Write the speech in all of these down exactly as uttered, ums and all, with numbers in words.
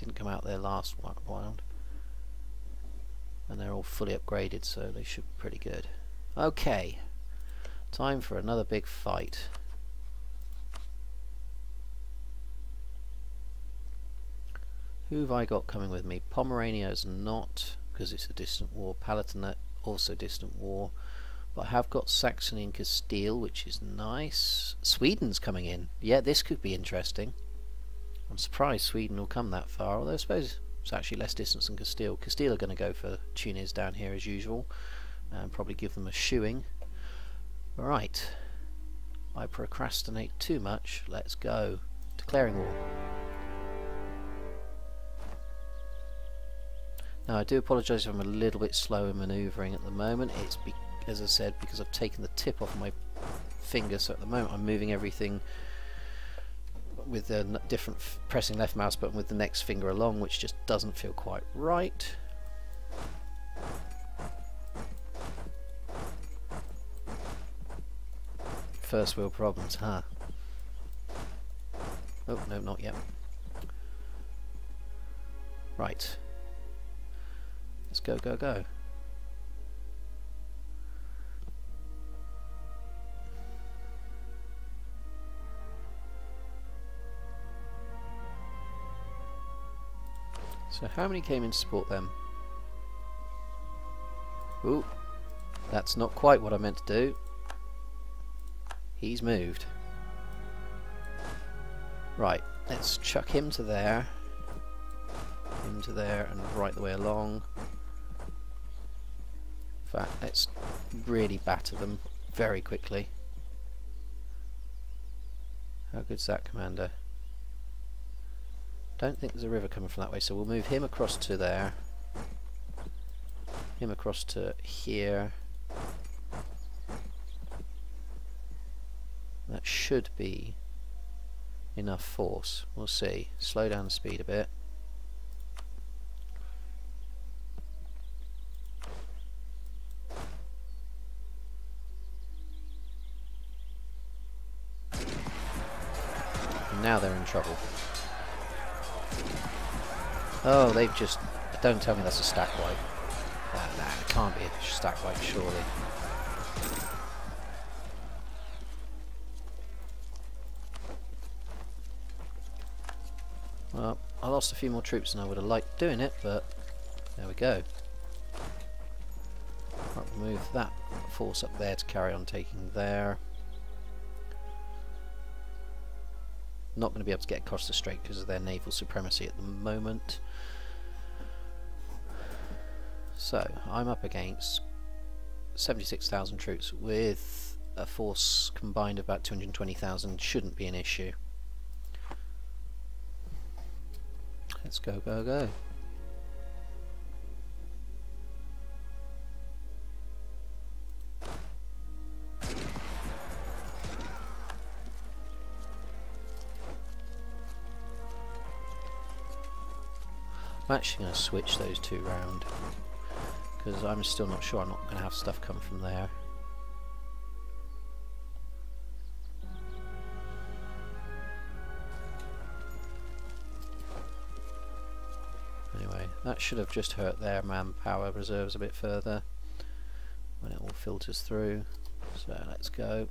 didn't come out there last round. And they're all fully upgraded, so they should be pretty good. Okay, time for another big fight. Who have I got coming with me? Pomerania is not, because it's a distant war. Palatinate, also distant war. But I have got Saxony and Castile, which is nice. Sweden's coming in. Yeah, this could be interesting. I'm surprised Sweden will come that far, although I suppose it's actually less distance than Castile. Castile are going to go for Tunis down here as usual, and probably give them a shoeing. Right, I procrastinate too much. Let's go. Declaring war. Now I do apologise if I'm a little bit slow in manoeuvring at the moment. It's be as I said, because I've taken the tip off my finger, so at the moment I'm moving everything with a different f pressing left mouse button with the next finger along, which just doesn't feel quite right. First wheel problems, huh? Oh no, not yet. Right, let's go, go, go. So how many came in to support them? Ooh, that's not quite what I meant to do. He's moved. Right, let's chuck him to there, him to there, and right the way along. In fact, let's really batter them very quickly. How good's that, Commander? Don't think there's a river coming from that way, so we'll move him across to there, him across to here. That should be enough force. We'll see. Slow down the speed a bit. And now they're in trouble. Oh, they've just... Don't tell me that's a stack wipe. Nah, nah, it can't be a stack wipe, surely. Well, I lost a few more troops than I would have liked doing it, but there we go. Right, we'll move that force up there to carry on taking there. Not going to be able to get across the strait because of their naval supremacy at the moment. So I'm up against seventy-six thousand troops with a force combined of about two hundred twenty thousand. Shouldn't be an issue. Let's go, go, go. I'm actually going to switch those two round because I'm still not sure I'm not going to have stuff come from there. Anyway, that should have just hurt their manpower reserves a bit further when it all filters through. So let's go.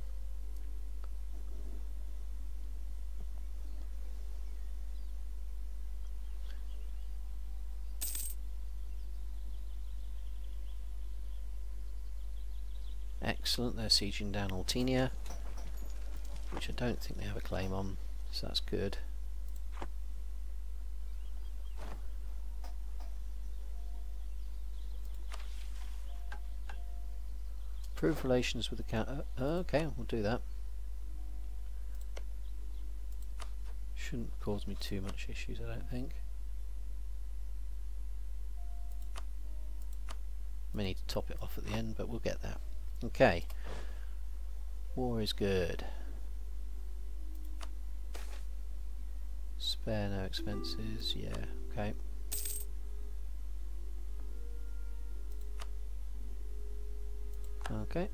Excellent, they're sieging down Altinia, which I don't think they have a claim on, so that's good. Improve relations with the counter. Uh, okay, we'll do that. Shouldn't cause me too much issues, I don't think. May need to top it off at the end, but we'll get there. Okay. War is good. Spare no expenses, yeah, okay. Okay.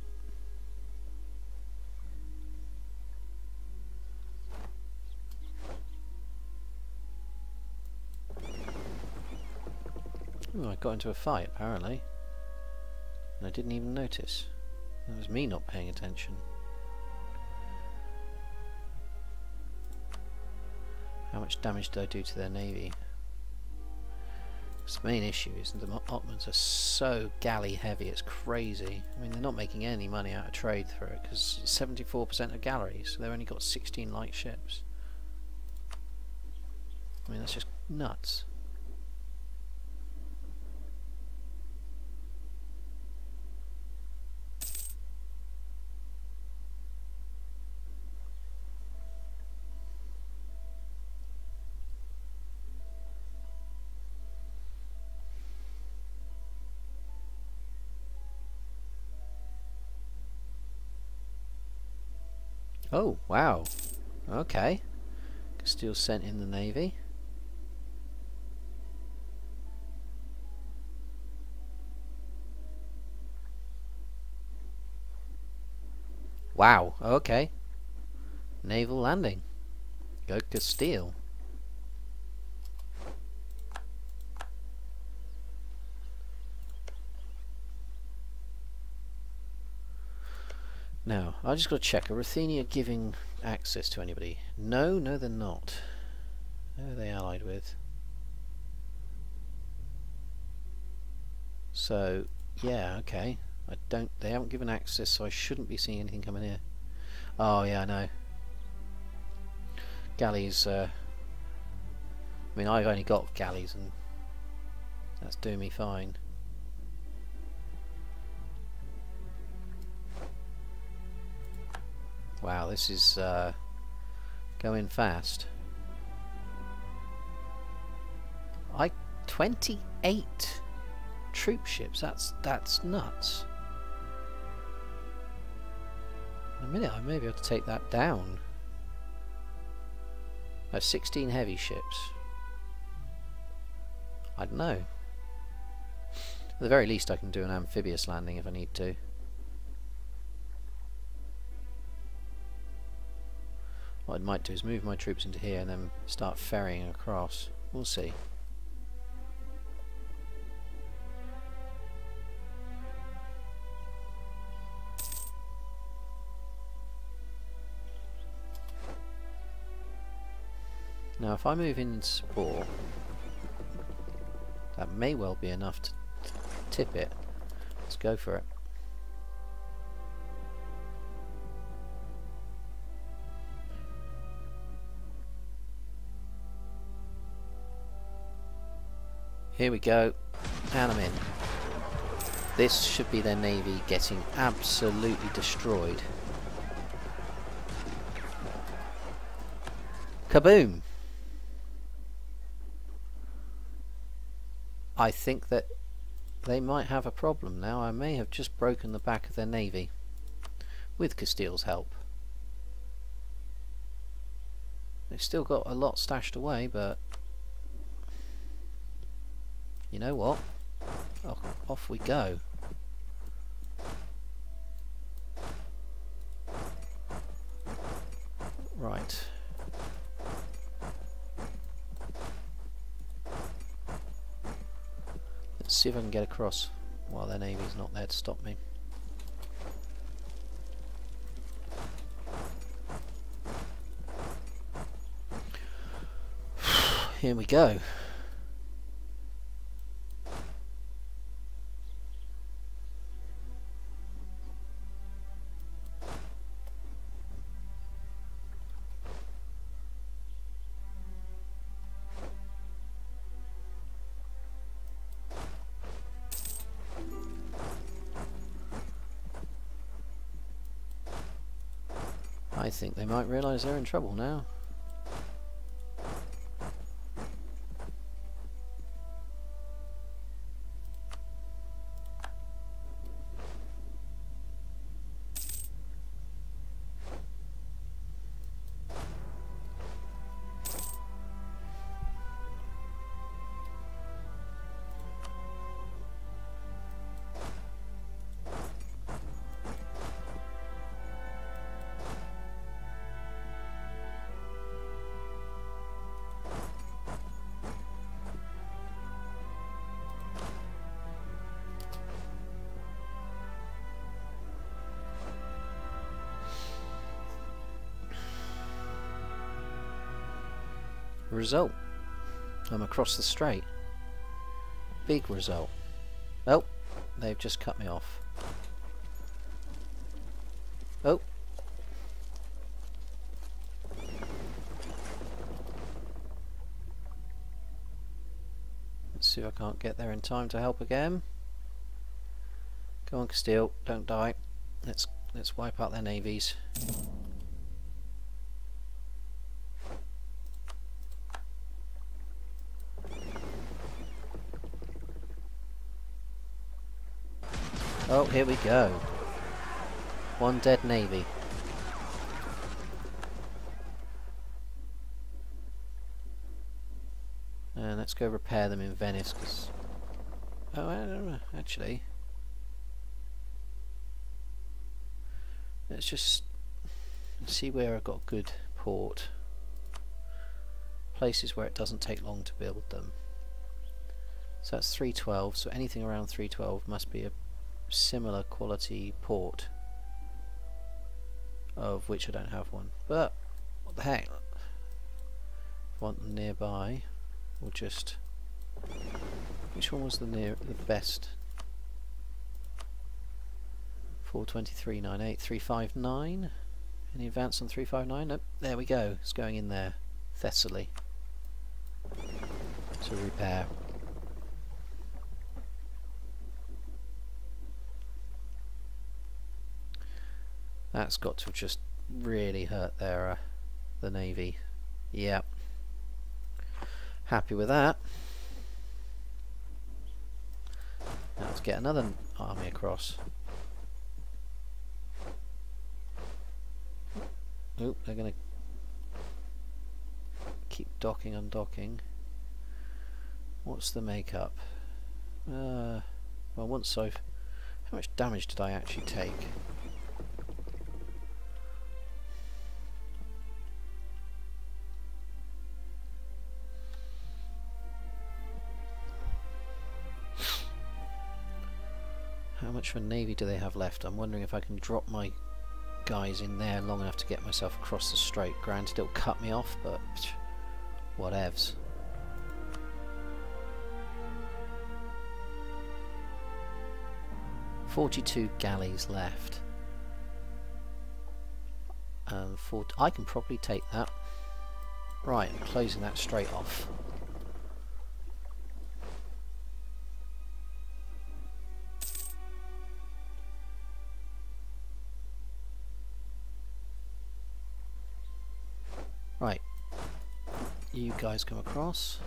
Ooh, I got into a fight apparently, and I didn't even notice. That was me not paying attention. How much damage did I do to their navy? The main issue is that the Ottomans are so galley heavy, it's crazy. I mean, they're not making any money out of trade through it because seventy-four percent are galleys, so they've only got sixteen light ships. I mean, that's just nuts. Oh, wow. Okay. Castile sent in the navy. Wow, okay. Naval landing. Go Castile. Now, I just got to check. Are Ruthenia giving access to anybody? No, no they're not. Who are they allied with? So, yeah, okay. I don't. They haven't given access, so I shouldn't be seeing anything coming here. Oh, yeah, I know. Galleys, uh... I mean, I've only got galleys, and that's doing me fine. Wow, this is uh, going fast. I twenty-eight troop ships. That's that's nuts. In a minute, I may be able to take that down. I have sixteen heavy ships. I don't know. At the very least, I can do an amphibious landing if I need to. What I might do is move my troops into here and then start ferrying across. We'll see. Now if I move in support, that may well be enough to tip it. Let's go for it. Here we go, and I'm in. This should be their navy getting absolutely destroyed. Kaboom! I think that they might have a problem now. I may have just broken the back of their navy with Castile's help. They've still got a lot stashed away, but you know what? Oh, off we go. Right. Let's see if I can get across while their navy's not there to stop me. Here we go. I think they might realise they're in trouble now. Result. I'm across the strait. Big result. Oh, they've just cut me off. Oh. Let's see if I can't get there in time to help again. Go on, Castile, don't die. Let's let's wipe out their navies. Oh, here we go. One dead navy. And let's go repair them in Venice, because... Oh, I don't know, actually. Let's just see where I've got good port. Places where it doesn't take long to build them. So that's three twelve, so anything around three twelve must be a similar quality port, of which I don't have one. But what the heck? If I want them nearby, we'll just... Which one was the near the best? four twenty-three, nine eight, three five nine. Any advance on three five nine? Nope. There we go. It's going in there. Thessaly. To repair. That's got to have just really hurt their uh, the navy. Yep. Happy with that. Now let's get another army across. Oop, they're going to keep docking, undocking. What's the makeup? Uh, well, once I've... How much damage did I actually take? How much of a navy do they have left? I'm wondering if I can drop my guys in there long enough to get myself across the strait. Granted, it'll cut me off, but whatevs. forty-two galleys left. Um, for I can probably take that. Right, I'm closing that strait off. Right, you guys come across.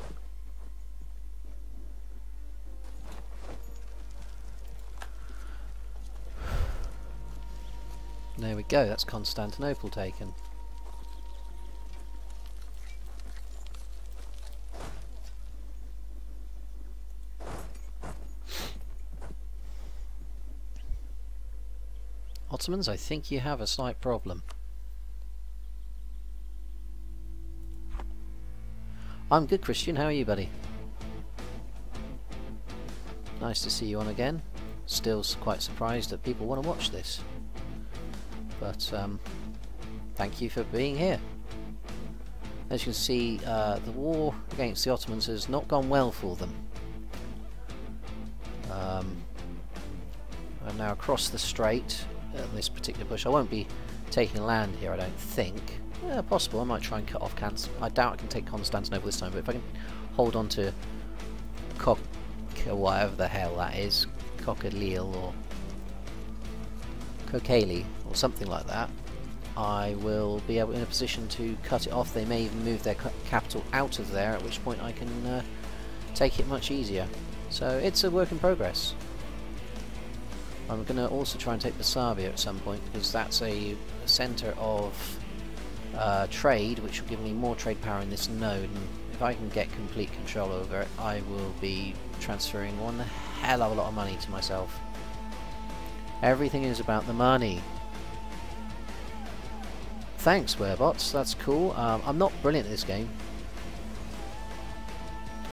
There we go, that's Constantinople taken. Ottomans, I think you have a slight problem. I'm good, Christian. How are you, buddy? Nice to see you on again. Still quite surprised that people want to watch this. But um, thank you for being here. As you can see, uh, the war against the Ottomans has not gone well for them. Um, I'm now across the strait at this particular push. I won't be taking land here, I don't think. Yeah, possible. I might try and cut off Cans. I doubt I can take Constantinople this time, but if I can hold on to Cock, whatever the hell that is, Cockadleal or Kokali or something like that, I will be able in a position to cut it off. They may even move their capital out of there, at which point I can uh, take it much easier. So it's a work in progress. I'm going to also try and take Basavia at some point, because that's a, a centre of Uh, trade, which will give me more trade power in this node, and if I can get complete control over it, I will be transferring one hell of a lot of money to myself. Everything is about the money. Thanks, Werebots, that's cool. Um, I'm not brilliant at this game.